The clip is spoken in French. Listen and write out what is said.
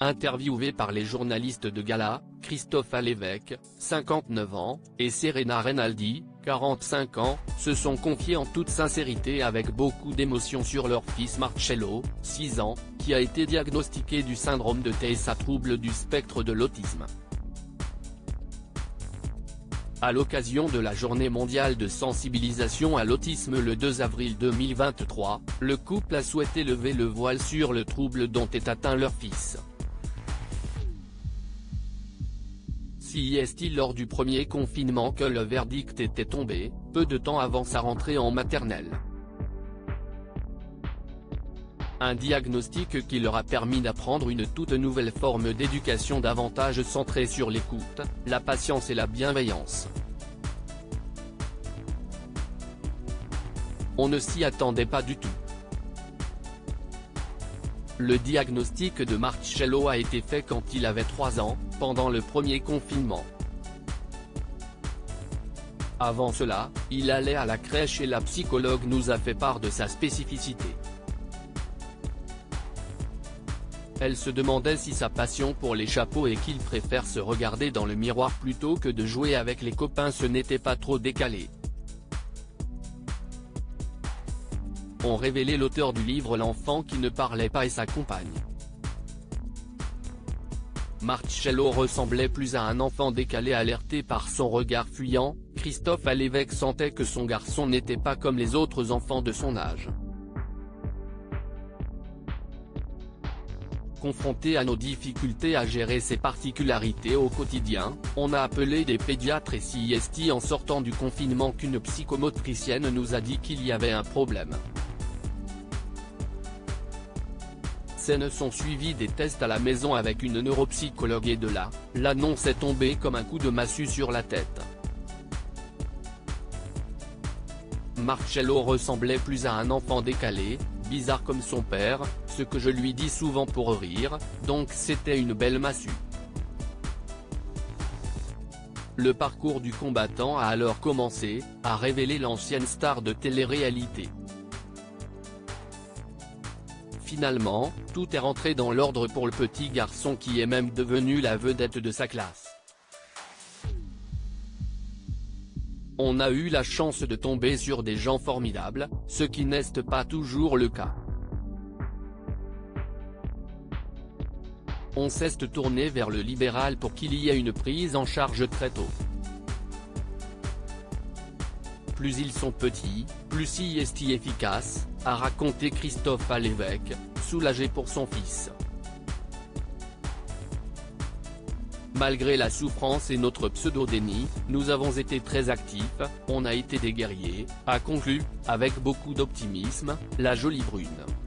Interviewés par les journalistes de gala, Christophe Alévêque, 59 ans, et Serena Rinaldi, 45 ans, se sont confiés en toute sincérité avec beaucoup d'émotion sur leur fils Marcello, 6 ans, qui a été diagnostiqué du syndrome de TSA, trouble du spectre de l'autisme. À l'occasion de la Journée mondiale de sensibilisation à l'autisme le 2 avril 2023, le couple a souhaité lever le voile sur le trouble dont est atteint leur fils. Si est-il lors du premier confinement que le verdict était tombé, peu de temps avant sa rentrée en maternelle. Un diagnostic qui leur a permis d'apprendre une toute nouvelle forme d'éducation davantage centrée sur l'écoute, la patience et la bienveillance. On ne s'y attendait pas du tout. Le diagnostic de Marcello a été fait quand il avait 3 ans, pendant le premier confinement. Avant cela, il allait à la crèche et la psychologue nous a fait part de sa spécificité. Elle se demandait si sa passion pour les chapeaux et qu'il préfère se regarder dans le miroir plutôt que de jouer avec les copains ce n'était pas trop décalé. Ont révélé l'auteur du livre L'enfant qui ne parlait pas et sa compagne. Marcello ressemblait plus à un enfant décalé alerté par son regard fuyant. Christophe Alévêque sentait que son garçon n'était pas comme les autres enfants de son âge. Confronté à nos difficultés à gérer ses particularités au quotidien, on a appelé des pédiatres et c'est en sortant du confinement qu'une psychomotricienne nous a dit qu'il y avait un problème. Scènes sont suivies des tests à la maison avec une neuropsychologue et de là, l'annonce est tombée comme un coup de massue sur la tête. Marcello ressemblait plus à un enfant décalé, bizarre comme son père, ce que je lui dis souvent pour rire, donc c'était une belle massue. Le parcours du combattant a alors commencé, a révélé l'ancienne star de télé-réalité. Finalement, tout est rentré dans l'ordre pour le petit garçon qui est même devenu la vedette de sa classe. On a eu la chance de tomber sur des gens formidables, ce qui n'est pas toujours le cas. On s'est tourné vers le libéral pour qu'il y ait une prise en charge très tôt. Plus ils sont petits, plus c'est efficace, a raconté Christophe Alévêque, soulagé pour son fils. Malgré la souffrance et notre pseudo-déni, nous avons été très actifs, on a été des guerriers, a conclu, avec beaucoup d'optimisme, la jolie brune.